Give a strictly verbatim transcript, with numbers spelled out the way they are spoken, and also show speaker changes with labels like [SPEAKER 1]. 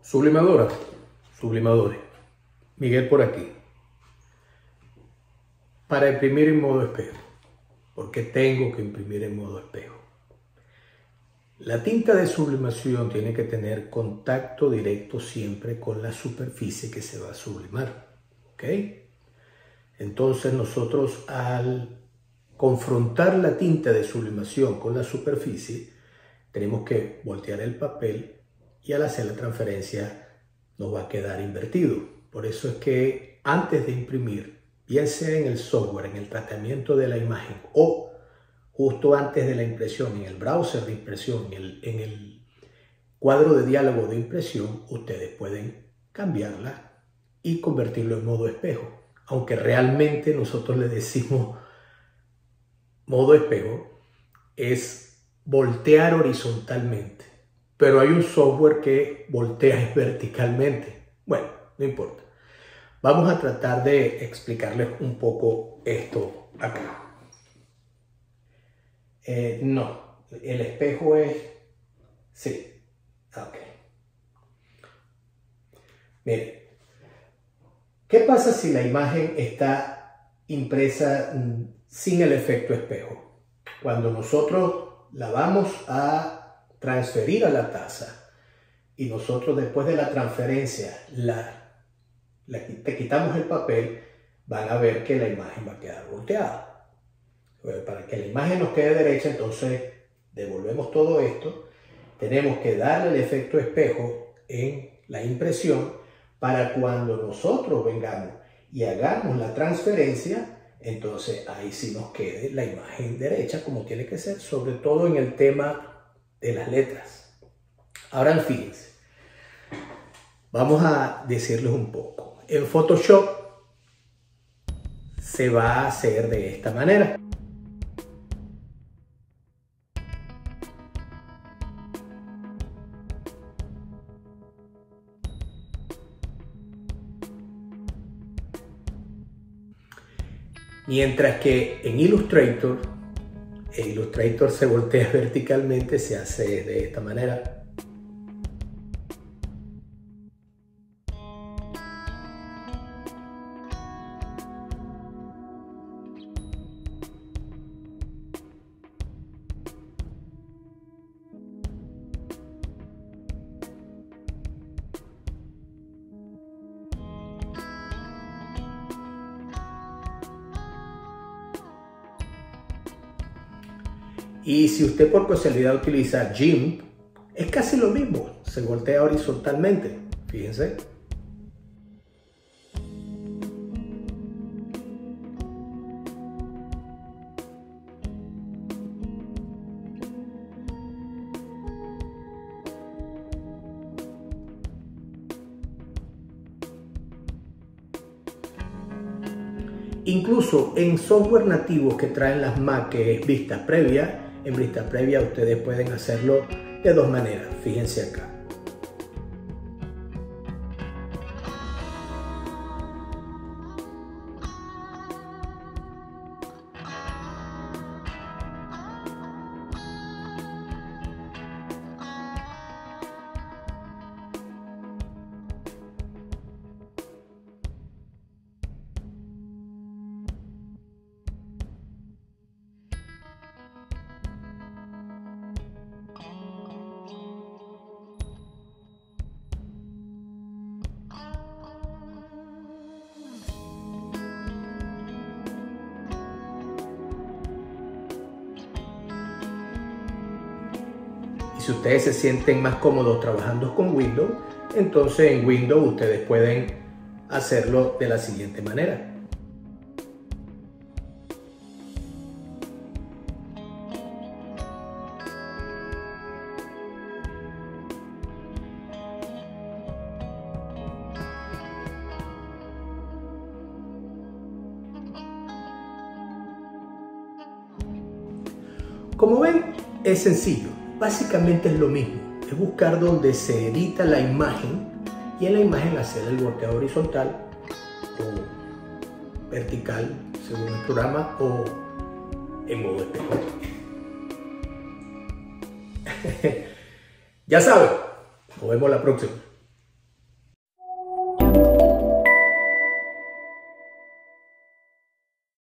[SPEAKER 1] Sublimadora, sublimadores, Miguel por aquí. Para imprimir en modo espejo, porque tengo que imprimir en modo espejo. La tinta de sublimación tiene que tener contacto directo siempre con la superficie que se va a sublimar, ¿ok? Entonces nosotros al confrontar la tinta de sublimación con la superficie, tenemos que voltear el papel y al hacer la transferencia nos va a quedar invertido. Por eso es que antes de imprimir, bien sea en el software, en el tratamiento de la imagen o justo antes de la impresión, en el browser de impresión, en el, en el cuadro de diálogo de impresión, ustedes pueden cambiarla y convertirlo en modo espejo. Aunque realmente nosotros le decimos modo espejo, es voltear horizontalmente. Pero hay un software que voltea verticalmente. Bueno, no importa. Vamos a tratar de explicarles un poco esto acá. Eh, no, el espejo es... Sí, ok. Miren, ¿qué pasa si la imagen está impresa sin el efecto espejo? Cuando nosotros la vamos a transferir a la taza y nosotros después de la transferencia la, la, te quitamos el papel, van a ver que la imagen va a quedar volteada. Para que la imagen nos quede derecha, entonces devolvemos todo esto. Tenemos que darle el efecto espejo en la impresión para cuando nosotros vengamos y hagamos la transferencia, entonces ahí sí nos quede la imagen derecha como tiene que ser, sobre todo en el tema de las letras. Ahora fíjense, vamos a decirles un poco. En Photoshop se va a hacer de esta manera. Mientras que en Illustrator, en Illustrator se voltea verticalmente, se hace de esta manera. Y si usted por casualidad utiliza GIMP, es casi lo mismo, se voltea horizontalmente, fíjense. Incluso en software nativos que traen las Mac, que es vista previa, en vista previa ustedes pueden hacerlo de dos maneras, fíjense acá. Si ustedes se sienten más cómodos trabajando con Windows, entonces en Windows ustedes pueden hacerlo de la siguiente manera. Como ven, es sencillo. Básicamente es lo mismo, es buscar donde se edita la imagen y en la imagen hacer el volteado horizontal o vertical según el programa o en modo espejo. Ya saben, nos vemos la próxima.